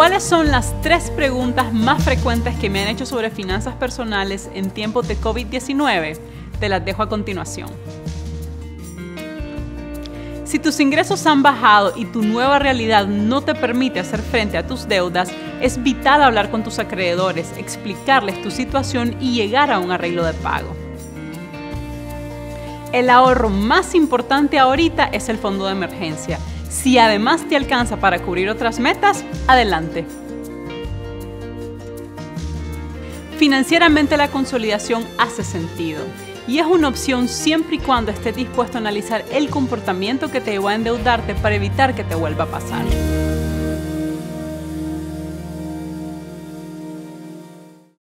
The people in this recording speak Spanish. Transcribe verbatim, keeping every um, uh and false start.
¿Cuáles son las tres preguntas más frecuentes que me han hecho sobre finanzas personales en tiempos de COVID diecinueve? Te las dejo a continuación. Si tus ingresos han bajado y tu nueva realidad no te permite hacer frente a tus deudas, es vital hablar con tus acreedores, explicarles tu situación y llegar a un arreglo de pago. El ahorro más importante ahorita es el fondo de emergencia. Si además te alcanza para cubrir otras metas, adelante. Financieramente la consolidación hace sentido y es una opción siempre y cuando estés dispuesto a analizar el comportamiento que te llevó a endeudarte para evitar que te vuelva a pasar.